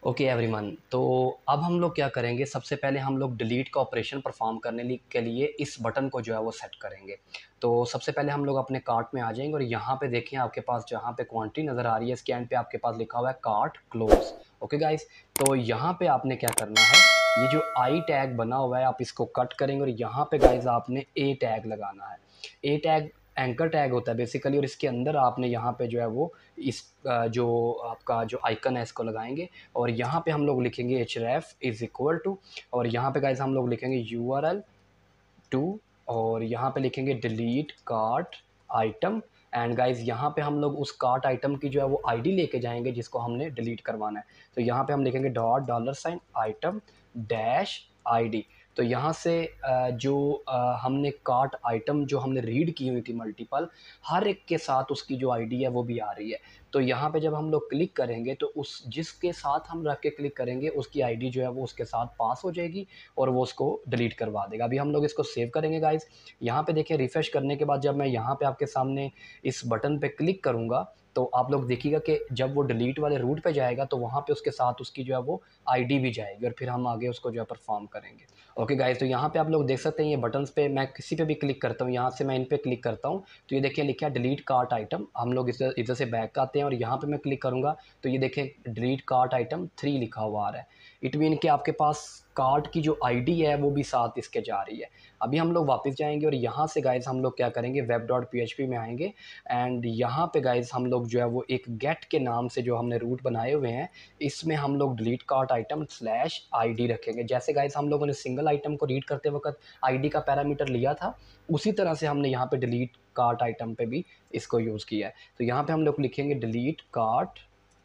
Okay everyone, तो अब हम लोग क्या करेंगे। सबसे पहले हम लोग डिलीट का ऑपरेशन परफॉर्म करने के लिए इस बटन को जो है वो सेट करेंगे। तो सबसे पहले हम लोग अपने कार्ट में आ जाएंगे और यहाँ पे देखें आपके पास जहाँ पे क्वांटिटी नज़र आ रही है इसके एंड पे आपके पास लिखा हुआ है कार्ट क्लोज। ओके गाइस, तो यहाँ पे आपने क्या करना है, ये जो आई टैग बना हुआ है आप इसको कट करेंगे और यहाँ पे गाइस आपने ए टैग लगाना है। ए टैग एंकर टैग होता है बेसिकली, और इसके अंदर आपने यहाँ पे जो है वो इस जो आपका जो आइकन है इसको लगाएंगे और यहाँ पे हम लोग लिखेंगे href इज इक्वल टू, और यहाँ पे गाइस हम लोग लिखेंगे url टू, और यहाँ पे लिखेंगे delete cart item. And guys यहाँ पे हम लोग उस कार्ट आइटम की जो है वो आईडी लेके जाएंगे जिसको हमने डिलीट करवाना है। तो यहाँ पे हम लिखेंगे $, आइटम डैश आईडी। तो यहाँ से जो हमने कार्ट आइटम जो हमने रीड की हुई थी मल्टीपल, हर एक के साथ उसकी जो आईडी है वो भी आ रही है। तो यहाँ पे जब हम लोग क्लिक करेंगे तो उस जिसके साथ हम रख के क्लिक करेंगे उसकी आईडी जो है वो उसके साथ पास हो जाएगी और वो उसको डिलीट करवा देगा। अभी हम लोग इसको सेव करेंगे गाइस। यहाँ पे देखिए रिफ्रेश करने के बाद जब मैं यहाँ पे आपके सामने इस बटन पे क्लिक करूँगा तो आप लोग देखिएगा कि जब वो डिलीट वाले रूट पे जाएगा तो वहाँ पे उसके साथ उसकी जो है वो आईडी भी जाएगी और फिर हम आगे उसको जो है परफॉर्म करेंगे। ओके गाइस, तो यहाँ पे आप लोग देख सकते हैं ये बटन्स पे मैं किसी पे भी क्लिक करता हूँ, यहाँ से मैं इन पे क्लिक करता हूँ तो ये देखिए लिखा है डिलीट कार्ट आइटम। हम लोग इधर से बैक आते हैं और यहाँ पे मैं क्लिक करूँगा तो ये देखें डिलीट कार्ट आइटम 3 लिखा हुआ आ रहा है। इट मीन कि आपके पास कार्ट की जो आईडी है वो भी साथ इसके जा रही है। अभी हम लोग वापस जाएंगे और यहाँ से गाइस हम लोग क्या करेंगे, web.php में आएंगे एंड यहाँ पे गाइस हम लोग जो है वो एक गेट के नाम से जो हमने रूट बनाए हुए हैं इसमें हम लोग delete cart item slash ID रखेंगे। जैसे गाइस हम लोगों ने सिंगल आइटम को रीड करते वक्त आईडी का पैरामीटर लिया था, उसी तरह से हमने यहाँ पे डिलीट कार्ट आइटम पे भी इसको यूज़ किया है। तो यहाँ पे हम लोग लिखेंगे delete cart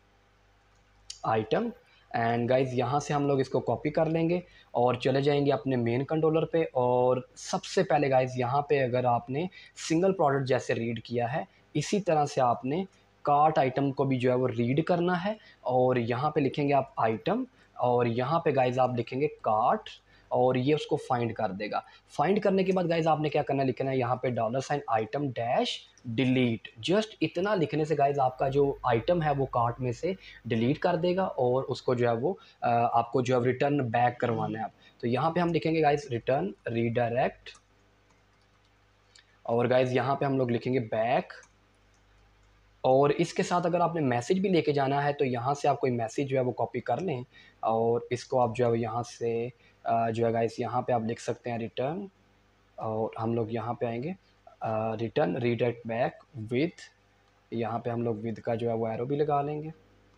item and guys यहाँ से हम लोग इसको कॉपी कर लेंगे और चले जाएंगे अपने मेन कंट्रोलर पे। और सबसे पहले गाइज यहाँ पे अगर आपने सिंगल प्रोडक्ट जैसे रीड किया है इसी तरह से आपने कार्ट आइटम को भी जो है वो रीड करना है। और यहाँ पे लिखेंगे आप आइटम और यहाँ पे गाइज आप लिखेंगे कार्ट और ये उसको फाइंड कर देगा। फाइंड करने के बाद गाइज आपने क्या करना है, लिखना है यहाँ पे $आइटम डैश डिलीट। जस्ट इतना लिखने से गाइज आपका जो आइटम है वो कार्ट में से डिलीट कर देगा और उसको जो है वो आपको जो है रिटर्न बैक करवाना है आप। तो यहाँ पे हम लिखेंगे गाइज रिटर्न रीडायरेक्ट और गाइज यहाँ पे हम लोग लिखेंगे बैक। और इसके साथ अगर आपने मैसेज भी लेके जाना है तो यहाँ से आप कोई मैसेज जो है वो कॉपी कर लें और इसको आप जो है यहाँ से जो है गाइस यहाँ पे आप लिख सकते हैं रिटर्न, और हम लोग यहाँ पे आएंगे रिटर्न रीडायरेक्ट बैक विथ, यहाँ पे हम लोग विद का जो है वो एरो भी लगा लेंगे।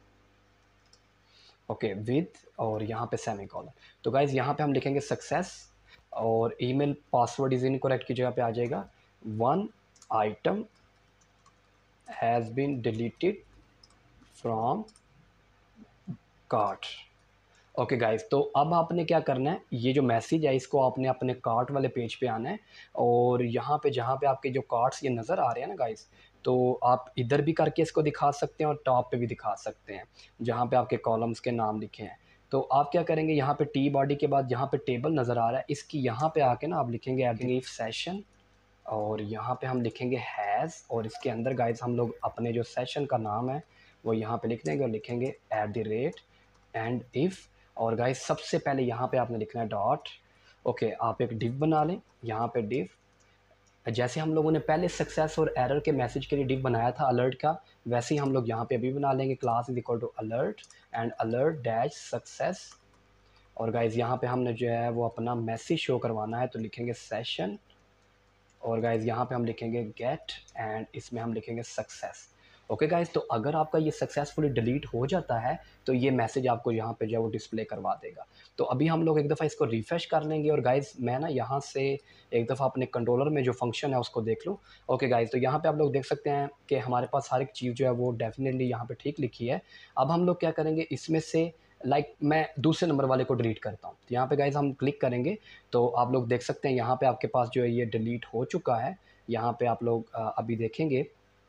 ओके विद और यहाँ पे सेमीकोलन। तो गाइज यहाँ पे हम लिखेंगे सक्सेस और ईमेल पासवर्ड इज इनकरेक्ट की जगह पे आ जाएगा 1 item has been deleted from cart. Okay guys, तो अब आपने क्या करना है, ये जो मैसेज है इसको आपने अपने कार्ट वाले पेज पे आना है और यहाँ पे जहाँ पे आपके जो कार्ट्स ये नज़र आ रहे हैं ना गाइस, तो आप इधर भी करके इसको दिखा सकते हैं और टॉप पे भी दिखा सकते हैं जहाँ पे आपके कॉलम्स के नाम लिखे हैं। तो आप क्या करेंगे, यहाँ पे टी बॉडी के बाद जहाँ पे टेबल नज़र आ रहा है इसकी यहाँ पे आके ना आप लिखेंगे एडिंग इफ सेशन और यहाँ पे हम लिखेंगे हैज़ और इसके अंदर गाइस हम लोग अपने जो सेशन का नाम है वो यहाँ पे लिख देंगे और लिखेंगे @ एंड इफ़। और गाइस सबसे पहले यहाँ पे आपने लिखना है डॉट। ओके, आप एक डिव बना लें, यहाँ पे डिव जैसे हम लोगों ने पहले सक्सेस और एरर के मैसेज के लिए डिव बनाया था अलर्ट का, वैसे ही हम लोग यहाँ पे अभी बना लेंगे class is equal to alert and alert dash success. और गाइज यहाँ पे हमने जो है वो अपना मैसेज शो करवाना है तो लिखेंगे सेशन और गाइज यहाँ पे हम लिखेंगे गेट एंड इसमें हम लिखेंगे सक्सेस। ओके गाइज, तो अगर आपका ये सक्सेसफुली डिलीट हो जाता है तो ये मैसेज आपको यहाँ पे जो है वो डिस्प्ले करवा देगा। तो अभी हम लोग एक दफ़ा इसको रिफ्रेश कर लेंगे और गाइज मैं ना यहाँ से एक दफ़ा अपने कंट्रोलर में जो फंक्शन है उसको देख लूँ। ओके गाइज, तो यहाँ पे आप लोग देख सकते हैं कि हमारे पास हर एक चीज़ जो है वो डेफिनेटली यहाँ पे ठीक लिखी है। अब हम लोग क्या करेंगे, इसमें से मैं दूसरे नंबर वाले को डिलीट करता हूँ। तो यहाँ पे गाइज हम क्लिक करेंगे तो आप लोग देख सकते हैं यहाँ पे आपके पास जो है ये डिलीट हो चुका है। यहाँ पे आप लोग अभी देखेंगे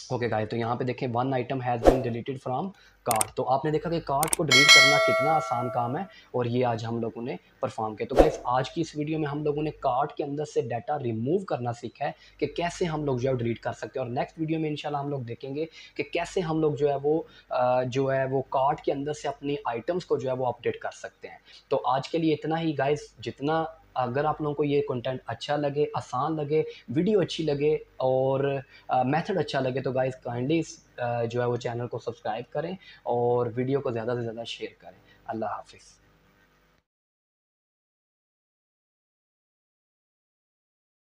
ओके गाइस, तो यहाँ पे देखें one item has been deleted from cart. तो आपने देखा कि कार्ट को डिलीट करना कितना आसान काम है और ये आज हम लोगों ने परफॉर्म किया। तो गाइस आज की इस वीडियो में हम लोगों ने कार्ट के अंदर से डाटा रिमूव करना सीखा है कि कैसे हम लोग जो है डिलीट कर सकते हैं, और नेक्स्ट वीडियो में इंशाल्लाह हम लोग देखेंगे कि कैसे हम लोग जो है वो कार्ट के अंदर से अपनी आइटम्स को जो है वो अपडेट कर सकते हैं। तो आज के लिए इतना ही गाइस। जितना अगर आप लोगों को ये कंटेंट अच्छा लगे, आसान लगे, वीडियो अच्छी लगे और मेथड अच्छा लगे तो गाइस काइंडली जो है वो चैनल को सब्सक्राइब करें और वीडियो को ज़्यादा से ज़्यादा शेयर करें। अल्लाह हाफ़िज़।